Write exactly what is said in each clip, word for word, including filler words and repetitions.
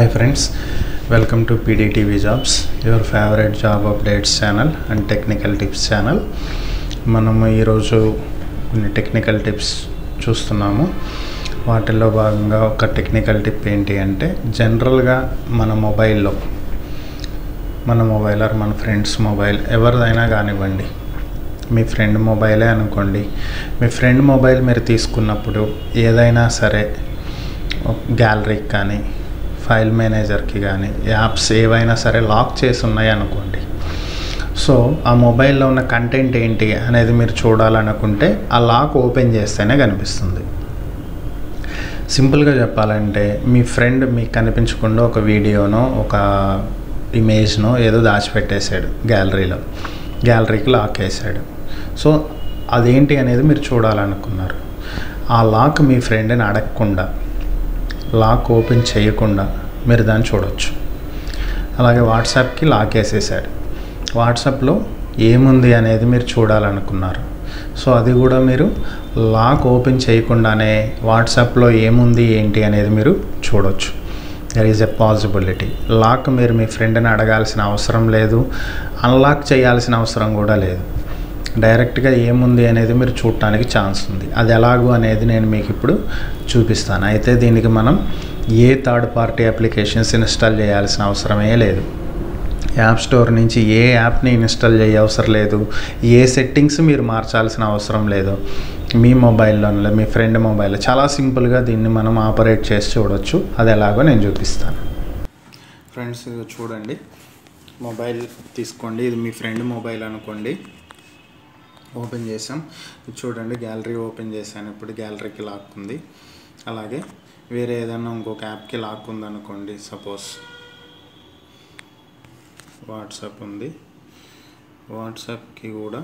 Hi friends, welcome to P D T V Jobs, your favorite job updates channel and technical tips channel. మనము ఈరోజు కొన్ని technical tips చూస్తున్నాము. వాటిల్లో భాగంగా ఒక టెక్నికల్ టిప్ ఏంటి అంటే జనరల్గా మన మొబైల్లో మన మొబైల్ ఆర్ మన ఫ్రెండ్స్ మొబైల్ ఎవరిదైనా కానివ్వండి, మీ ఫ్రెండ్ మొబైలే అనుకోండి. మీ ఫ్రెండ్ మొబైల్ మీరు తీసుకున్నప్పుడు ఏదైనా సరే గ్యాలరీకి కానీ ఫైల్ మేనేజర్కి కానీ యాప్స్ ఏవైనా సరే లాక్ చేసి ఉన్నాయి అనుకోండి. సో ఆ మొబైల్లో ఉన్న కంటెంట్ ఏంటి అనేది మీరు చూడాలనుకుంటే ఆ లాక్ ఓపెన్ చేస్తేనే కనిపిస్తుంది. సింపుల్గా చెప్పాలంటే మీ ఫ్రెండ్ మీకు కనిపించకుండా ఒక వీడియోనో ఒక ఇమేజ్నో ఏదో దాచిపెట్టేశాడు గ్యాలరీలో, గ్యాలరీకి లాక్ వేసాడు. సో అదేంటి అనేది మీరు చూడాలనుకున్నారు. ఆ లాక్ మీ ఫ్రెండ్ని అడగకుండా, లాక్ ఓపెన్ చేయకుండా మీరు దాన్ని చూడవచ్చు. అలాగే వాట్సాప్కి లాక్ వేసేసాడు, వాట్సాప్లో ఏముంది అనేది మీరు చూడాలనుకున్నారు. సో అది కూడా మీరు లాక్ ఓపెన్ చేయకుండానే వాట్సాప్లో ఏముంది ఏంటి అనేది మీరు చూడవచ్చు. There is a possibility. Lock మీరు మీ ఫ్రెండ్ని అడగాల్సిన అవసరం లేదు, అన్లాక్ చేయాల్సిన అవసరం కూడా లేదు. డైరెక్ట్గా ఏముంది అనేది మీరు చూడటానికి ఛాన్స్ ఉంది. అది ఎలాగో అనేది నేను మీకు ఇప్పుడు చూపిస్తాను. అయితే దీనికి మనం ఏ థర్డ్ పార్టీ అప్లికేషన్స్ ఇన్స్టాల్ చేయాల్సిన అవసరమే లేదు. యాప్ స్టోర్ నుంచి ఏ యాప్ని ఇన్స్టాల్ చేయ అవసరం లేదు. ఏ సెట్టింగ్స్ మీరు మార్చాల్సిన అవసరం లేదు. మీ మొబైల్లోనే, మీ ఫ్రెండ్ మొబైల్లో చాలా సింపుల్గా దీన్ని మనం ఆపరేట్ చేసి చూడవచ్చు. అది ఎలాగో నేను చూపిస్తాను. ఫ్రెండ్స్ చూడండి, మొబైల్ తీసుకోండి. ఇది మీ ఫ్రెండ్ మొబైల్ అనుకోండి. ఓపెన్ చేసాం, చూడండి గ్యాలరీ ఓపెన్ చేశాను. ఇప్పుడు గ్యాలరీకి లాక్ ఉంది. అలాగే వేరే ఏదైనా ఇంకొక యాప్కి లాక్ ఉంది అనుకోండి. సపోజ్ వాట్సాప్ ఉంది, వాట్సాప్కి కూడా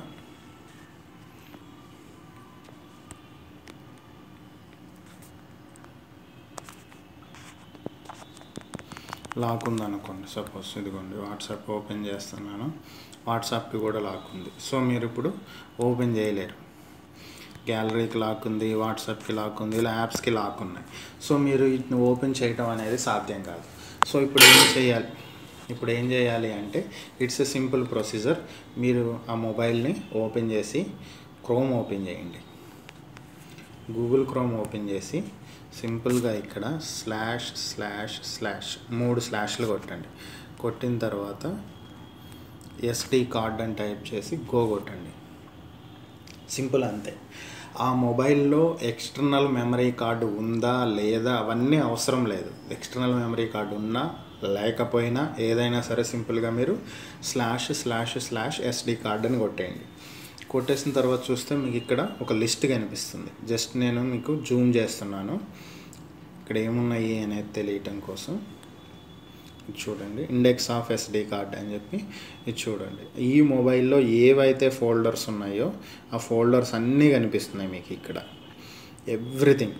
లాక్ ఉంది అనుకోండి. సపోజ్ ఇదిగోండి వాట్సాప్ ఓపెన్ చేస్తున్నాను, వాట్సాప్కి కూడా లాక్ ఉంది. సో మీరు ఇప్పుడు ఓపెన్ చేయలేరు. గ్యాలరీకి లాక్ ఉంది, వాట్సాప్కి లాక్ ఉంది, ఇలా యాప్స్కి లాక్ ఉన్నాయి. సో మీరు వీటిని ఓపెన్ చేయటం అనేది సాధ్యం కాదు. సో ఇప్పుడు ఏం చేయాలి ఇప్పుడు ఏం చేయాలి అంటే ఇట్స్ ఎ సింపుల్ ప్రొసీజర్. మీరు ఆ మొబైల్ని ఓపెన్ చేసి క్రోమ్ ఓపెన్ చేయండి. గూగుల్ క్రోమ్ ఓపెన్ చేసి సింపుల్గా ఇక్కడ స్లాష్ స్లాష్ స్లాష్ మూడు స్లాష్లు కొట్టండి. కొట్టిన తర్వాత ఎస్డి కార్డ్ అని టైప్ చేసి గో కొట్టండి. సింపుల్, అంతే. ఆ మొబైల్లో ఎక్స్టర్నల్ మెమరీ కార్డు ఉందా లేదా అవన్నీ అవసరం లేదు. ఎక్స్టర్నల్ మెమరీ కార్డు ఉన్నా లేకపోయినా ఏదైనా సరే సింపుల్గా మీరు స్లాష్ స్లాష్ స్లాష్ ఎస్డి కార్డుని కొట్టేయండి. కొట్టేసిన తర్వాత చూస్తే మీకు ఇక్కడ ఒక లిస్ట్ కనిపిస్తుంది. జస్ట్ నేను మీకు జూమ్ చేస్తున్నాను, ఇక్కడ ఏమున్నాయి అనేది తెలియటం కోసం. చూడండి, ఇండెక్స్ ఆఫ్ ఎస్డి కార్డ్ అని చెప్పి ఇది చూడండి. ఈ మొబైల్లో ఏవైతే ఫోల్డర్స్ ఉన్నాయో ఆ ఫోల్డర్స్ అన్నీ కనిపిస్తున్నాయి మీకు ఇక్కడ. Everything,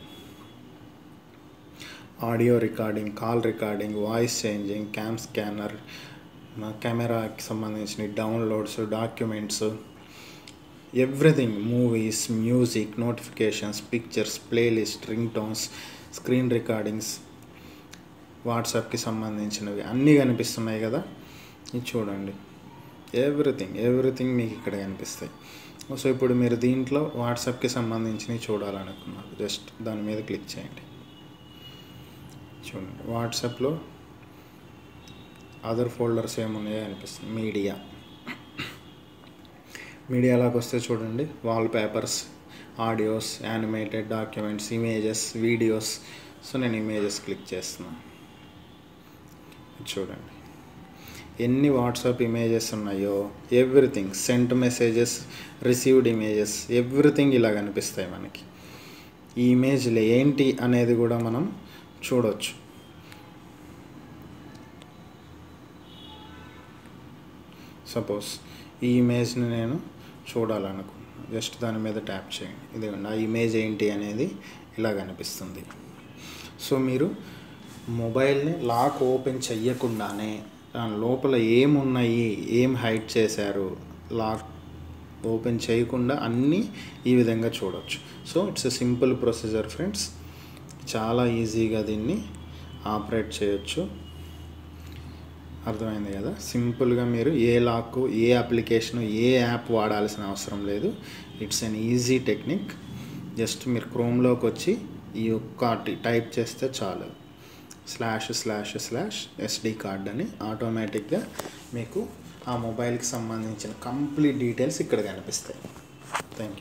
audio recording, call recording, voice changing, cam scanner, కెమెరాకి సంబంధించిన downloads, documents, everything, movies, music, notifications, pictures, playlist, ring tones, screen recordings, వాట్సాప్కి సంబంధించినవి అన్నీ కనిపిస్తున్నాయి కదా. ఇది చూడండి, ఎవ్రీథింగ్ ఎవ్రీథింగ్ మీకు ఇక్కడ కనిపిస్తాయి. సో ఇప్పుడు మీరు దీంట్లో వాట్సాప్కి సంబంధించినవి చూడాలనుకున్నారు, జస్ట్ దాని మీద క్లిక్ చేయండి. చూడండి వాట్సాప్లో అదర్ ఫోల్డర్స్ ఏమున్నాయో అనిపిస్తుంది. మీడియా మీడియాలోకి వస్తే చూడండి wallpapers, audios, animated documents, images, videos. So నేను ఇమేజెస్ క్లిక్ చేస్తున్నాను. చూడండి ఎన్ని వాట్సాప్ ఇమేజెస్ ఉన్నాయో, everything, sent messages, received images, everything ఇలా కనిపిస్తాయి మనకి. ఈ ఇమేజ్లు ఏంటి అనేది కూడా మనం చూడవచ్చు. సపోజ్ ఈ ఇమేజ్ని నేను చూడాలనుకున్నాను, జస్ట్ దాని మీద ట్యాప్ చేయండి. ఇదిగోండి ఆ ఇమేజ్ ఏంటి అనేది ఇలా కనిపిస్తుంది. సో మీరు మొబైల్ని లాక్ ఓపెన్ చెయ్యకుండానే దాని లోపల ఏమున్నాయి, ఏం హైడ్ చేశారు, లాక్ ఓపెన్ చేయకుండా అన్నీ ఈ విధంగా చూడవచ్చు. So it's a simple procedure friends. చాలా ఈజీగా దీన్ని ఆపరేట్ చేయొచ్చు. అర్థమైంది కదా. సింపుల్గా మీరు ఏ లాక్, ఏ అప్లికేషన్, ఏ యాప్ వాడాల్సిన అవసరం లేదు. It's an easy technique. Just మీరు క్రోమ్లోకి వచ్చి ఈ ఒక్కటి టైప్ చేస్తే చాలు, slash slash slash SD card అని ఆటోమేటిక్గా మీకు ఆ మొబైల్కి సంబంధించిన కంప్లీట్ డీటెయిల్స్ ఇక్కడ కనిపిస్తాయి. Thank you.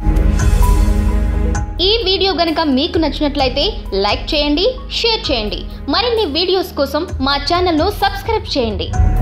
ఈ వీడియో గనుక మీకు నచ్చినట్లయితే లైక్ చేయండి, షేర్ చేయండి. మరిన్ని వీడియోస్ కోసం మా ఛానల్ను సబ్స్క్రైబ్ చేయండి.